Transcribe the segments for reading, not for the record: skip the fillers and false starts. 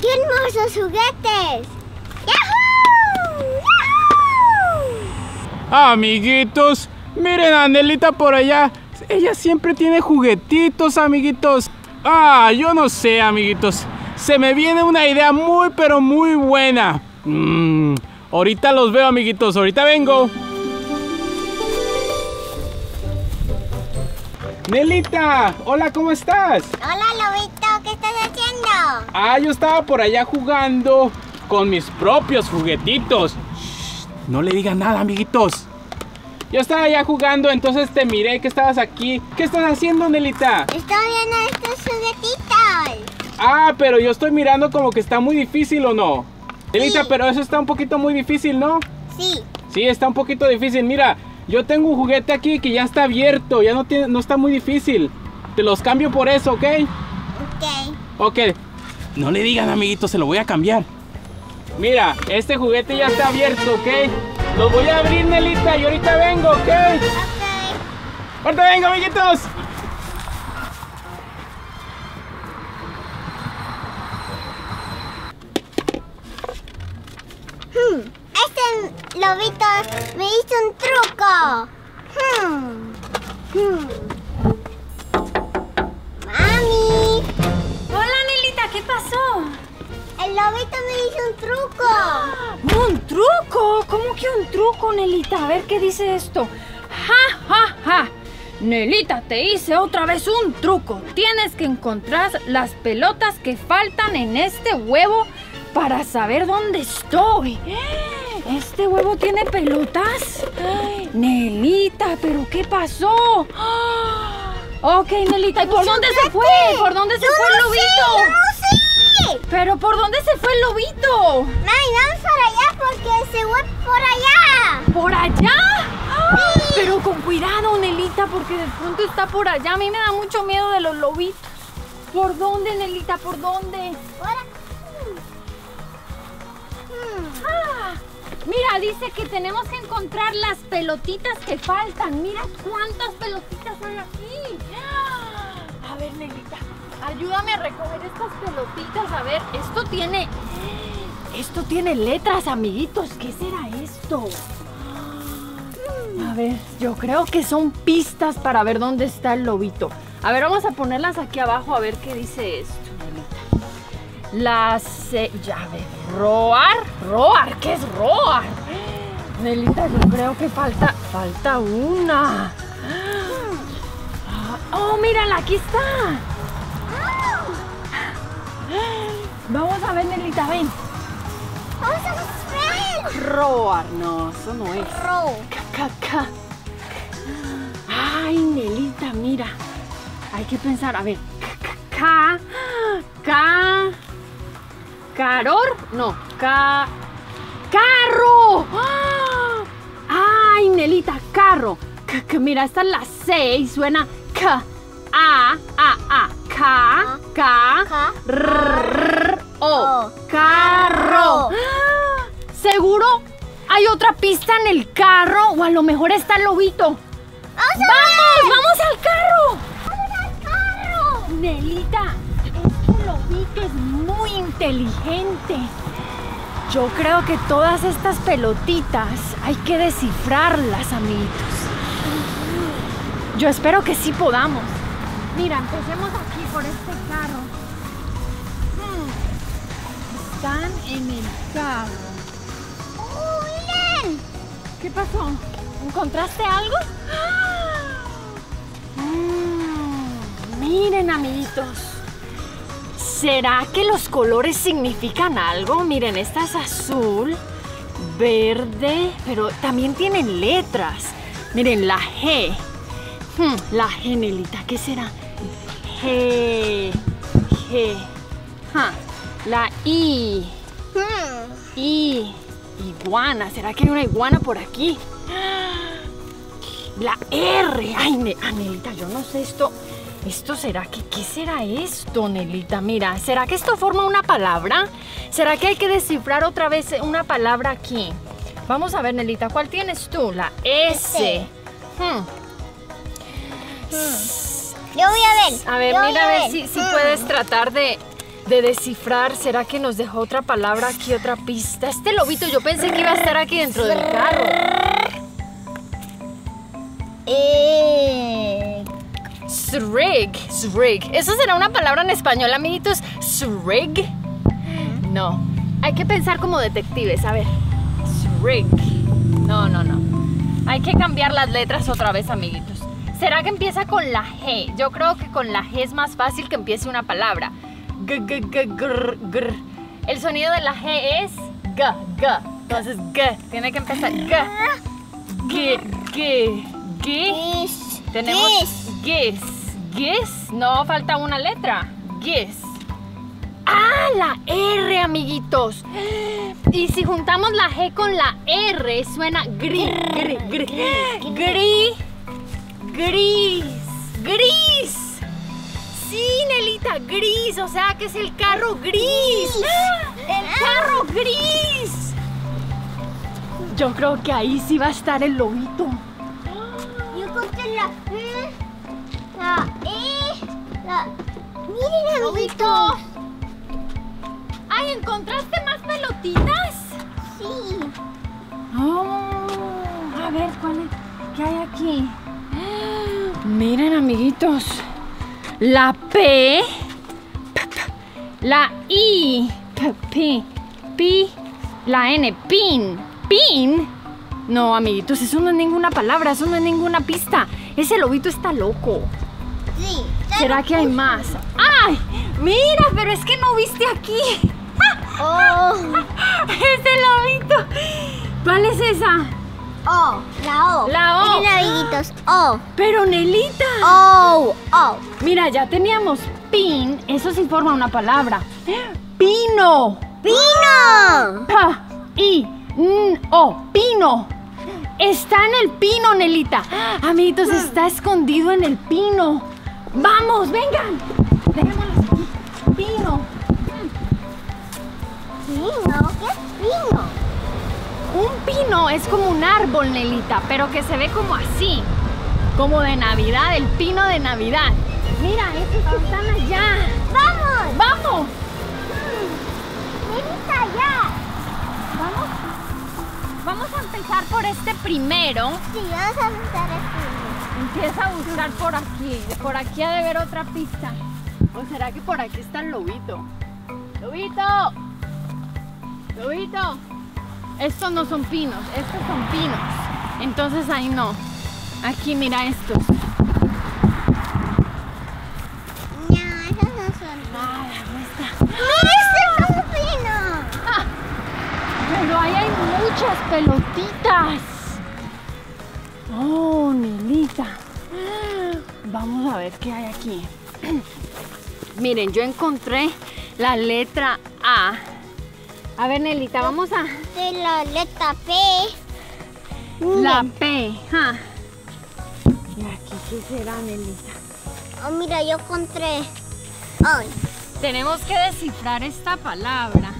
¡Qué hermosos juguetes! ¡Yahoo! ¡Yahoo! Amiguitos, miren a Nelita por allá. Ella siempre tiene juguetitos, amiguitos. Yo no sé, amiguitos. Se me viene una idea muy, pero muy buena. Ahorita los veo, amiguitos. Ahorita vengo. Nelita, hola, ¿cómo estás? Hola, Lobito, ¿qué estás haciendo? Yo estaba por allá jugando con mis propios juguetitos. Shh, no le digan nada, amiguitos. Yo estaba allá jugando, entonces te miré que estabas aquí. ¿Qué estás haciendo, Nelita? Estoy viendo estos juguetitos. Pero yo estoy mirando como que está muy difícil, ¿o no? Sí. Nelita, pero eso está un poquito muy difícil, ¿no? Sí. Sí, está un poquito difícil. Mira, yo tengo un juguete aquí que ya está abierto, ya no está muy difícil. Te los cambio por eso, ¿ok? Ok. No le digan, amiguitos, se lo voy a cambiar. Mira, este juguete ya está abierto, ¿ok? Lo voy a abrir, Nelita, y ahorita vengo, ¿ok? Ahorita vengo, amiguitos. Este Lobito me hizo un truco. ¡Mami! Hola, Nelita, ¿qué pasó? El Lobito me hizo un truco. ¿Un truco? ¿Cómo que un truco, Nelita? A ver, ¿qué dice esto? ¡Ja, ja, ja! Nelita, te hice otra vez un truco. Tienes que encontrar las pelotas que faltan en este huevo para saber dónde estoy. ¿Este huevo tiene pelotas? Nelita, ¿pero qué pasó? Ok, Nelita, ¿y por dónde se fue? ¿Por dónde se fue el lobito? ¡Yo no sé! ¿Pero por dónde se fue el lobito? Mami, vamos para allá porque se fue por allá. ¿Por allá? Sí. Pero con cuidado, Nelita, porque de pronto está por allá. A mí me da mucho miedo de los lobitos. ¿Por dónde, Nelita? ¿Por dónde? Por aquí. Mira, dice que tenemos que encontrar las pelotitas que faltan. Mira cuántas pelotitas hay aquí. A ver, Nelita, ayúdame a recoger estas pelotitas. A ver, esto tiene letras, amiguitos. ¿Qué será esto? A ver, yo creo que son pistas para ver dónde está el lobito. A ver, vamos a ponerlas aquí abajo a ver qué dice esto, Nelita. Las llave. Roar, ¿qué es roar? Nelita, yo creo que falta una. Oh, mírala, aquí está. Vamos a ver, Nelita, ven. Vamos a ver. Roar, no, eso no es. Ca. Ay, Nelita, mira. Hay que pensar, a ver. Caror, no, carro. Ay, Nelita, carro. Mira, esta es la C y suena K, A, K, O, carro. ¿Seguro hay otra pista en el carro o a lo mejor está el lobito? ¡Vamos al carro! Nelita, este lobito es muy inteligente. Yo creo que todas estas pelotitas hay que descifrarlas, amiguitos. Yo espero que sí podamos. Mira, empecemos aquí por este carro. Están en el carro. Miren. ¿Qué pasó? ¿Encontraste algo? Miren, amiguitos. ¿Será que los colores significan algo? Miren, esta es azul, verde, pero también tienen letras. Miren, la G. La G, Nelita, ¿qué será? G. La I. Iguana. ¿Será que hay una iguana por aquí? La R. Ay, Nelita, yo no sé esto. ¿Esto será que qué será esto, Nelita? Mira, ¿será que esto forma una palabra? ¿Será que hay que descifrar otra vez una palabra aquí? Vamos a ver, Nelita, ¿cuál tienes tú? La S. Yo voy a ver. A ver, mira a ver si puedes tratar de de descifrar. ¿Será que nos dejó otra palabra aquí, otra pista? Este lobito yo pensé que iba a estar aquí dentro del carro. Srig. ¿Eso será una palabra en español, amiguitos? Srig. No. Hay que pensar como detectives. A ver. Srig. No. Hay que cambiar las letras otra vez, amiguitos. ¿Será que empieza con la G? Yo creo que con la G es más fácil que empiece una palabra. Gr. El sonido de la G es G. Entonces G. Tiene que empezar G. Tenemos Gis. No, falta una letra. Gis. ¡Ah! La R, amiguitos. Y si juntamos la G con la R, suena gris. Sí, Nelita, gris. O sea que es el carro gris. ¡El carro gris! Yo creo que ahí sí va a estar el lobito. Yo encontré la E, la E, la... Miren, amiguitos. ¡Ay, encontraste más pelotitas! Sí. Oh, a ver, ¿qué hay aquí? Miren, amiguitos. La P, la I, P, la N, pin. ¿Pin? No, amiguitos, eso no es ninguna palabra, eso no es ninguna pista. Ese lobito está loco. Sí. ¿Será que hay más? ¡Ay! Mira, pero es que no viste aquí. Oh. ¡Ese lobito! ¿Cuál es esa? O, la O. La O. Miren, amiguitos, O. Pero Nelita. O. Mira, ya teníamos pin. Eso sí forma una palabra. Pino. ¡Pino! P-I-N-O. Pino. Está en el pino, Nelita. Amiguitos, está escondido en el pino. ¡Vamos, vengan! Dejémoslo aquí. Pino. ¿Pino? ¿Qué es pino? Un pino es como un árbol, Nelita, pero que se ve como así. Como de Navidad, el pino de Navidad. Mira, esos están allá. ¡Vamos! ¡Vamos! ¡Nelita, allá! Vamos a empezar por este primero. Sí, vamos a buscar el Empieza a buscar por aquí. Por aquí ha de haber otra pista. ¿O será que por aquí está el lobito? ¡Lobito! ¡Lobito! Estos no son pinos, estos son pinos. Entonces ahí no. Aquí mira estos. No, esos no son. Nada, no está. ¡Mira, este es un pino! ¡Ah! Pero ahí hay muchas pelotitas. Oh, Nelita. Vamos a ver qué hay aquí. Miren, yo encontré la letra A. A ver, Nelita, vamos a... De la letra P. La P. ¿Ja? Y aquí, ¿qué será, Nelita? Oh, mira, yo encontré. Ay. Tenemos que descifrar esta palabra.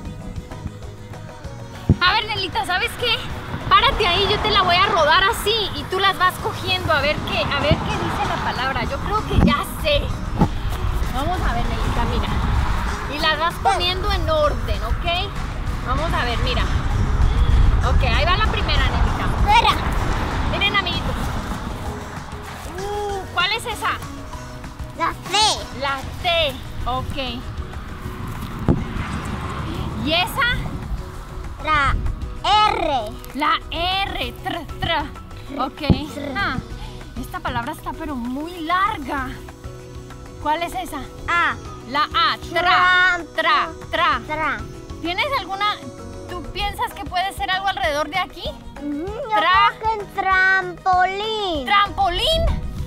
A ver, Nelita, ¿sabes qué? Párate ahí, yo te la voy a rodar así y tú las vas cogiendo a ver qué dice la palabra. Yo creo que ya sé. Vamos a ver, Nelita, mira. Y las vas poniendo en orden, ¿ok? Vamos a ver, mira. Ok, ahí va la primera, Nelita. Espera. Miren, amiguitos. ¿Cuál es esa? La C. La T. Ok. ¿Y esa? La R. La R. Ok. Ah, esta palabra está pero muy larga. ¿Cuál es esa? A. La A. Tra. ¿Tienes alguna? ¿Tú piensas que puede ser algo alrededor de aquí? Yo creo que en trampolín. ¿Trampolín?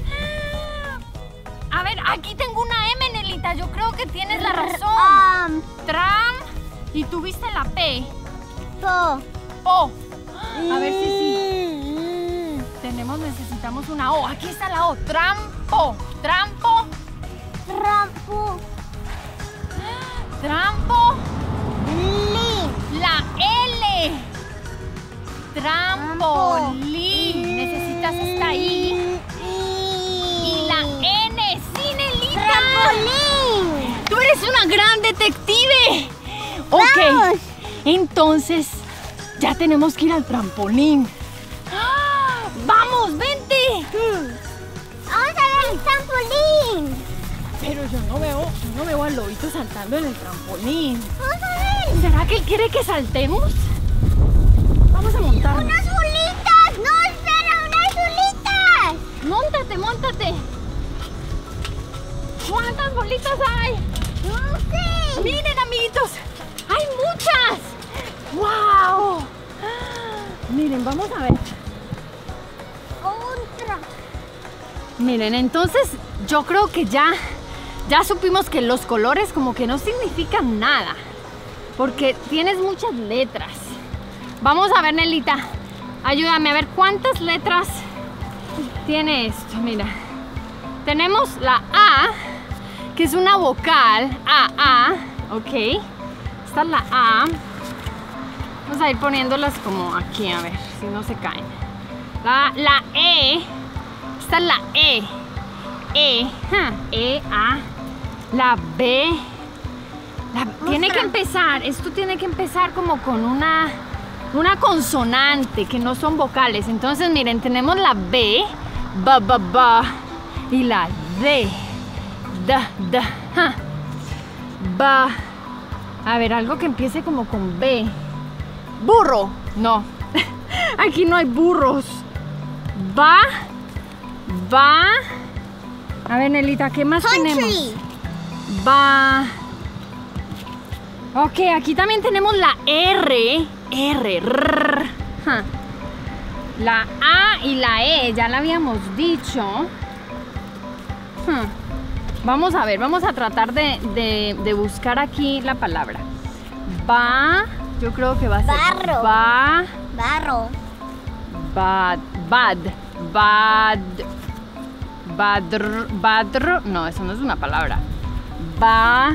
A ver, aquí tengo una M, Nelita. Yo creo que tienes la razón. Tram. Y tuviste la P. Po. A ver si sí. Necesitamos una O. Aquí está la O. Trampo. La L. Trampolín. Necesitas esta I. Y la N. ¡Sí, Nelita! ¡Trampolín! ¡Tú eres ¡Eres una gran detective! Ok, Vamos. entonces ya tenemos que ir al trampolín. ¡Ah! ¡Vamos, vente! Vamos a ver el trampolín. Pero yo no veo al lobito saltando en el trampolín. Vamos a ver. ¿Será que él quiere que saltemos? Vamos a montarnos. Unas bolitas. No, espera, unas bolitas. ¡Móntate, móntate! ¿Cuántas bolitas hay? No sé. ¡Miren, amiguitos! ¡Hay muchas! ¡Wow! Miren, vamos a ver. Otra. Miren, entonces yo creo que ya supimos que los colores como que no significan nada. Porque tienes muchas letras. Vamos a ver, Nelita. Ayúdame a ver cuántas letras tiene esto. Mira. Tenemos la A, que es una vocal. A, ok. Esta es la A. Vamos a ir poniéndolas como aquí, a ver si no se caen. La E. Esta es la E. E, A. La B. Tiene que empezar, esto tiene que empezar como con una consonante, que no son vocales. Entonces, miren, tenemos la B, ba, y la D, da, ba. A ver, algo que empiece como con B. Burro, no. Aquí no hay burros. Va. A ver, Nelita, ¿qué más tenemos? Country. Va. Ok, aquí también tenemos la R. R. La A y la E, ya la habíamos dicho. Vamos a ver, vamos a tratar de buscar aquí la palabra. Va, yo creo que va a ser Barro. va, Barro. badr, no, eso no es una palabra. Va,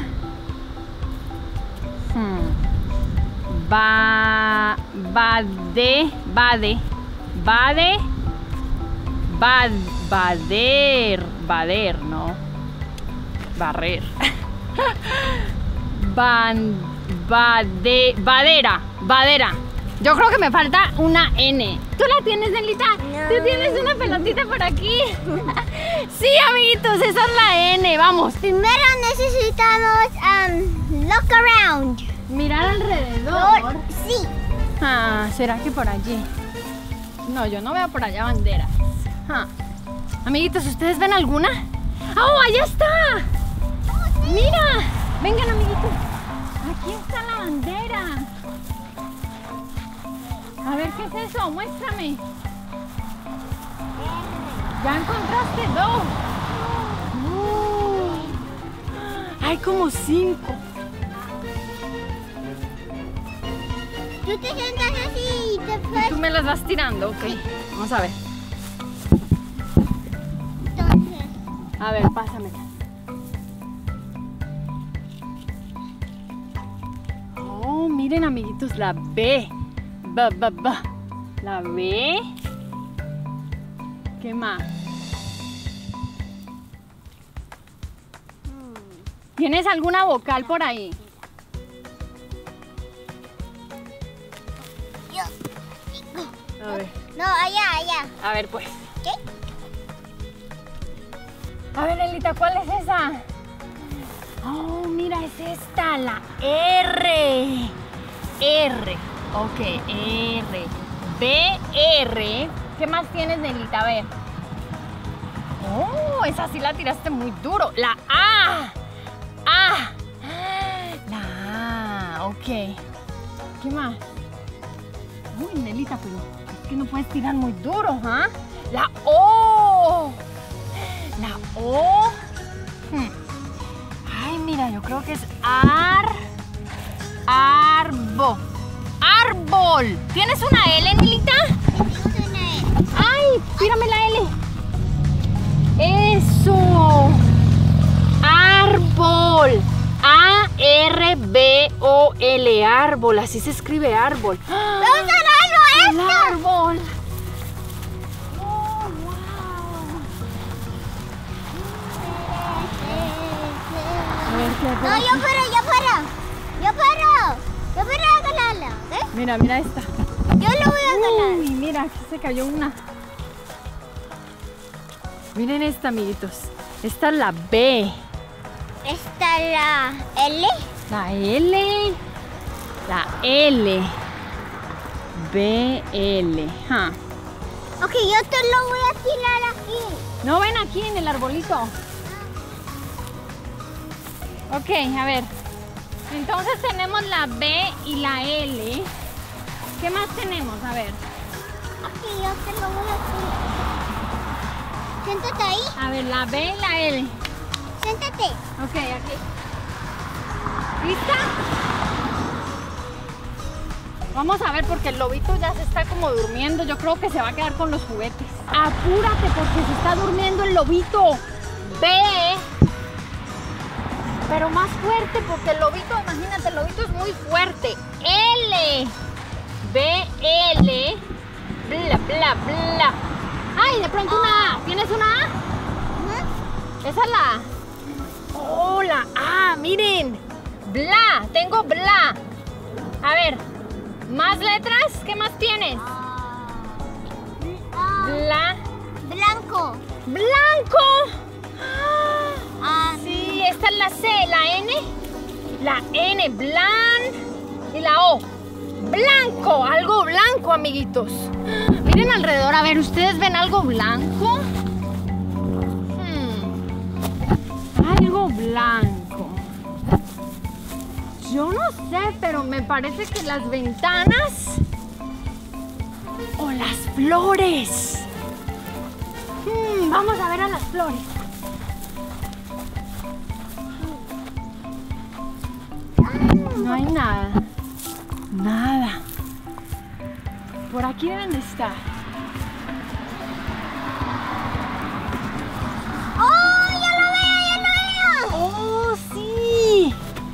bader, no. Barrer. Badera. Yo creo que me falta una N. ¿Tú la tienes, Nelita? No. ¿Tú tienes una pelotita por aquí? Sí, amiguitos, esa es la N. Vamos. Primero necesitamos look around. Mirar alrededor. Sí. Ah, ¿será que por allí? No, yo no veo por allá banderas. Amiguitos, ¿ustedes ven alguna? ¡Oh, allá está! ¡Mira! Vengan, amiguitos. Aquí está la bandera. A ver, ¿qué es eso? Muéstrame. ¿Ya encontraste dos? Hay como 5. Tú te sientas así y te Y puedes... tú me las vas tirando, ok. Vamos a ver. Entonces, A ver, pásamela. Oh, miren, amiguitos, la B. Ba. La B. ¿Qué más? ¿Tienes alguna vocal por ahí? yo. A ver. No, allá. A ver, pues. ¿Qué? A ver, Elita, ¿cuál es esa? Oh, mira, es esta, la R. R. Ok, R. B, R. ¿Qué más tienes, Nelita? A ver. Oh, esa sí la tiraste muy duro. La A. A. La A. Ok. ¿Qué más? Uy, Nelita, pero es que no puedes tirar muy duro, ¿ah? La O. La O. Ay, mira, yo creo que es árbol. ¿Tienes una L, Nelita? Tenemos una E. ¡Ay! Tírame la L. ¡Eso! Árbol. A-R-B-O-L. Árbol. Así se escribe árbol. ¡Vamos a darlo ¡El esto! árbol! ¡Oh, wow! A A ver, ¿qué? No, yo puedo ganarla, ¿ok? Mira, mira esta. Yo lo voy a ganar. Uy, mira, aquí se cayó una. Miren esta, amiguitos. Esta es la B. Esta es la L. La L. La L. B, L. Ja. Ok, yo te lo voy a tirar aquí. No, ven aquí en el arbolito. Ok, a ver. Entonces tenemos la B y la L. ¿Qué más tenemos? A ver. Aquí yo te lo voy a tirar. Siéntate ahí. A ver, la B y la L. Siéntate. Ok, aquí. ¿Lista? Vamos a ver porque el lobito ya se está como durmiendo. Yo creo que se va a quedar con los juguetes. Apúrate porque se está durmiendo el lobito. B. Pero más fuerte porque el lobito, imagínate, el lobito es muy fuerte. L. B, L. Bla, bla, bla. Ay, de pronto una A. ¿Tienes una A? Esa es la A. Oh, la A, miren. Bla, tengo bla. A ver, ¿más letras? ¿Qué más tienes? Bla. Blanco. ¡Blanco! Sí. Sí, esta es la C, la N. La N, blan. Y la O. Blanco, algo blanco, amiguitos. Miren alrededor, a ver, ¿ustedes ven algo blanco? Algo blanco. Yo no sé, pero me parece que las ventanas o las flores. Vamos a ver a las flores. No hay nada. Nada. Por aquí deben de estar. ¡Oh, ya lo veo! ¡Oh, sí!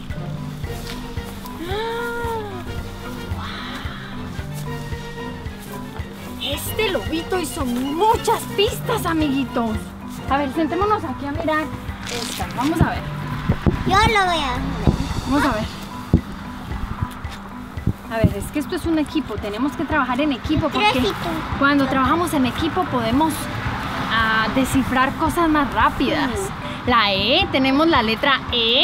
Este lobito hizo muchas pistas, amiguitos. A ver, sentémonos aquí a mirar esta. Vamos a ver. Yo lo voy a hacer. Vamos a ver. A ver, es que esto es un equipo. Tenemos que trabajar en equipo porque cuando trabajamos en equipo podemos descifrar cosas más rápidas. La E, tenemos la letra E.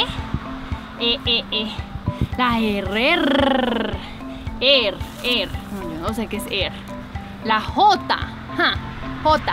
La R. No, yo no sé qué es R. La J. J.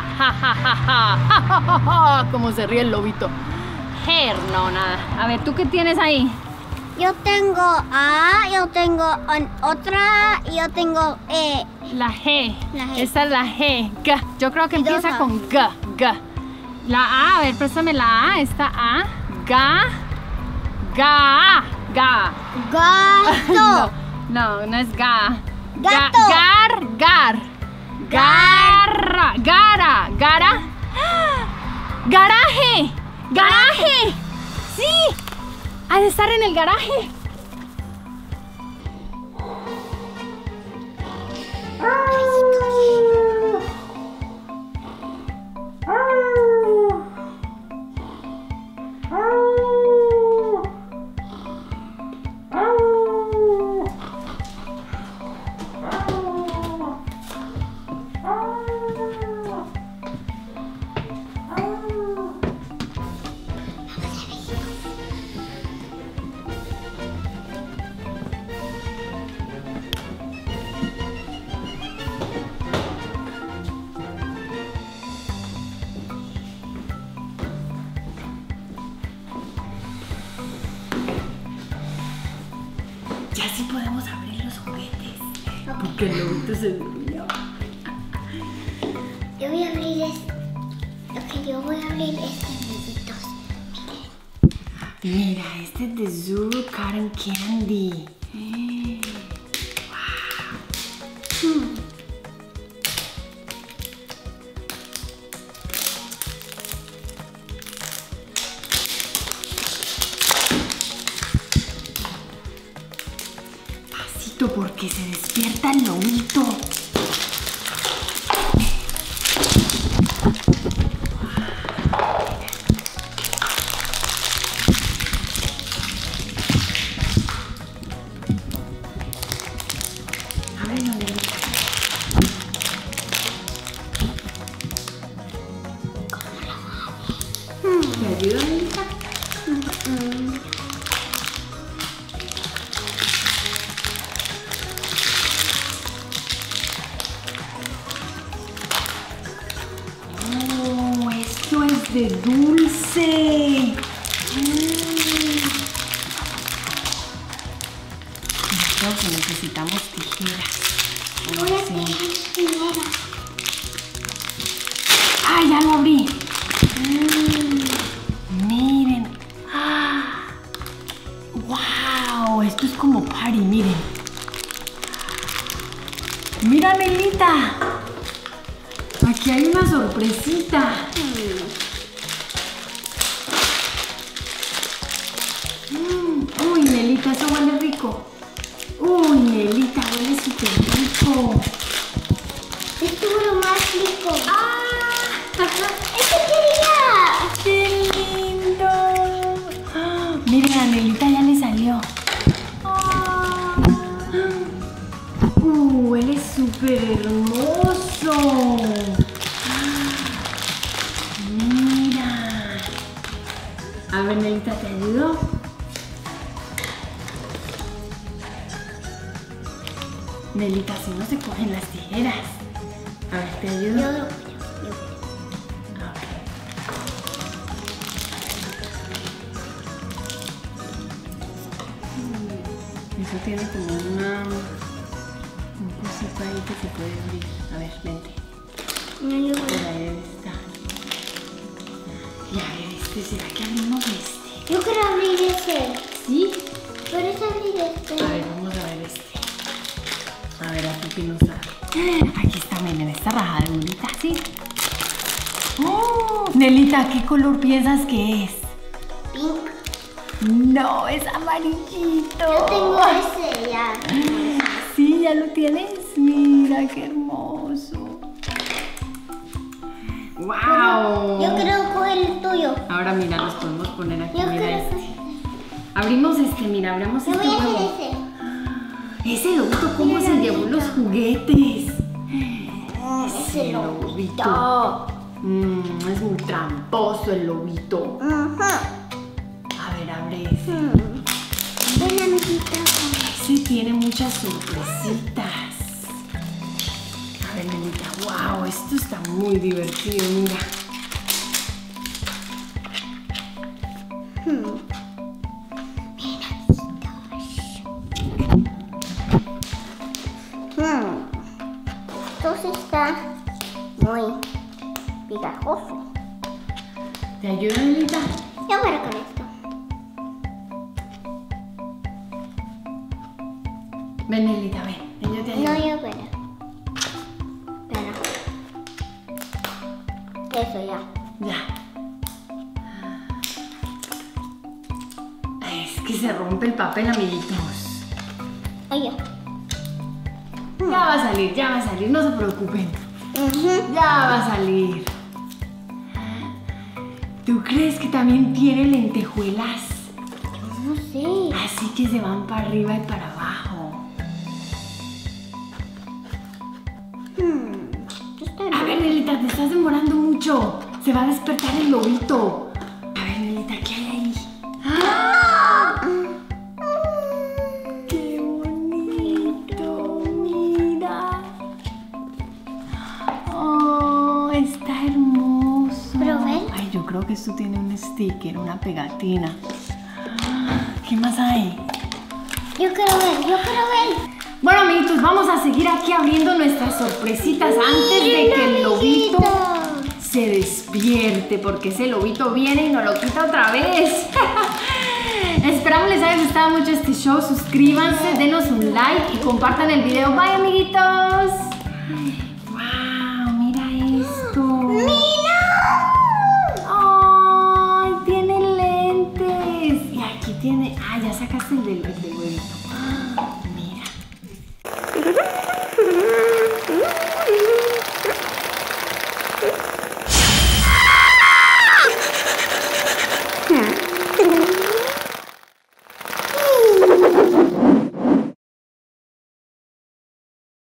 Como se ríe el lobito. Her, no, nada. A ver, ¿tú qué tienes ahí? Yo tengo A, yo tengo otra, y yo tengo E. La G. La G. Esta es la G. G. Yo creo que Y empieza dos A. con G. G. La A, ver, préstame la A. Esta A. Ga. Ga. Ga. Gato. No es ga. Gato. Gar. Garra. Gara. Gara. Garaje. Garaje. Sí. Ha de estar en el garaje. Ya sí podemos abrir los juguetes. Porque el lobito se durmió. Yo voy a abrir yo voy a abrir nuditos. Mira, este es de Zoo Cotton Candy. Pasito porque se despierta el lobito. de dulce. Creo que necesitamos tijeras. Voy a pegar primero. ¡Ah, ya lo abrí! Miren. ¡Wow! Esto es como party, miren. ¡Mira, Nelita! Aquí hay una sorpresita. Uy, Nelita, eso huele rico. Uy, Nelita, huele súper rico. Esto es lo más rico. ¡Este quería! ¡Qué lindo! Miren, a Nelita ya le salió. Huele súper hermoso. Mira. A ver, Nelita, ¿te ayudo? Nelita, si no se cogen las tijeras. A ver, ¿te ayudo? Yo lo Eso tiene como un cosito ahí que se puede abrir. A ver, vente. No, yo Por ahí debe estar. Y a ver, ¿será que abrimos este? Yo quiero abrir ese. ¿Sí? ¿Puedes abrir este? A ver, vamos a ver este. A ver, aquí que nos abre. Aquí está, miren, esta rajada de bolita, ¿sí? ¡Oh! Nelita, ¿qué color piensas que es? Pink. No, es amarillito. Yo tengo ese ya. Sí, ya lo tienes. Mira, qué hermoso. ¡Wow! Yo quiero coger el tuyo. Ahora mira, los podemos poner aquí. Yo Mira quiero este. coger. Abrimos este, mira, abrimos Yo este voy a huevo. hacer ese. Ese lobito, ¿cómo se llevó los juguetes? Ese lobito. Es muy tramposo el lobito. Ajá. A ver, abre ese. Ven, amiguita. Ese tiene muchas sorpresitas. A ver, Nelita, wow, esto está muy divertido, mira. Entonces está muy pegajoso. ¿Te ayuda, Nelita? Yo voy con esto. Ven, Nelita, ven. Ven, yo te ayudo. No, yo voy. Espera. Eso ya. Ya. Es que se rompe el papel, amiguitos. Oye. Ya va a salir, no se preocupen. Ya va a salir. ¿Tú crees que también tiene lentejuelas? No sé. Así que se van para arriba y para abajo. Está A ver, Nelita, te estás demorando mucho. Se va a despertar el lobito. A ver, Nelita, ¿qué hay ahí? ¡Ah! ¡Qué bonito! Mira. ¡Oh, está hermoso! Pero ven. Ay, yo creo que esto tiene un sticker, una pegatina. ¿Qué más hay? Yo quiero ver. Bueno, amiguitos, vamos a seguir aquí abriendo nuestras sorpresitas antes de que el lobito se despierte, porque ese lobito viene y nos lo quita otra vez. Esperamos les haya gustado mucho este show. Suscríbanse, denos un like y compartan el video. Bye, amiguitos. Wow, mira esto. ¡Mira! Ay, tiene lentes. Y aquí tiene. Ah, ya sacaste el del huevito.